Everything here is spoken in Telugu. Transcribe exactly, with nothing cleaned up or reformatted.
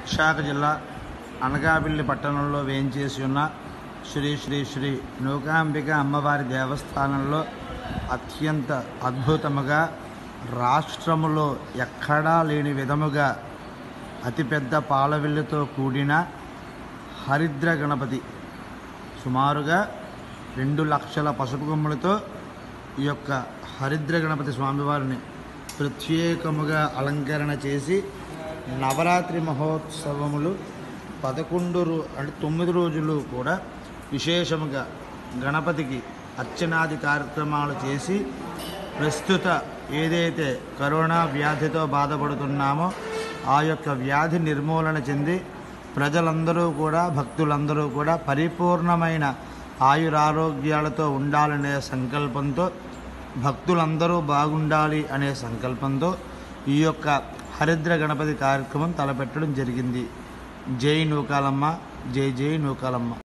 విశాఖ జిల్లా అనకాపల్లి పట్టణంలో వేంచేసి ఉన్న శ్రీ శ్రీ శ్రీ నూకాంబిక అమ్మవారి దేవస్థానంలో అత్యంత అద్భుతముగా రాష్ట్రములో ఎక్కడా లేని విధముగా అతిపెద్ద పాలవిల్లుతో కూడిన హరిద్ర గణపతి సుమారుగా రెండు లక్షల పసుపు కొమ్ములతో ఈ యొక్క హరిద్ర గణపతి స్వామివారిని ప్రత్యేకముగా అలంకరణ చేసి నవరాత్రి మహోత్సవములు పదకొండు రో అంటే తొమ్మిది రోజులు కూడా విశేషముగా గణపతికి అర్చనాది కార్యక్రమాలు చేసి ప్రస్తుత ఏదైతే కరోనా వ్యాధితో బాధపడుతున్నామో ఆ యొక్క వ్యాధి నిర్మూలన చెంది ప్రజలందరూ కూడా భక్తులందరూ కూడా పరిపూర్ణమైన ఆయురారోగ్యాలతో ఉండాలనే సంకల్పంతో భక్తులందరూ బాగుండాలి అనే సంకల్పంతో ఈ యొక్క హరిద్ర గణపతి కార్యక్రమం తలపెట్టడం జరిగింది. జై నూకాలమ్మ, జై జై నూకాలమ్మ.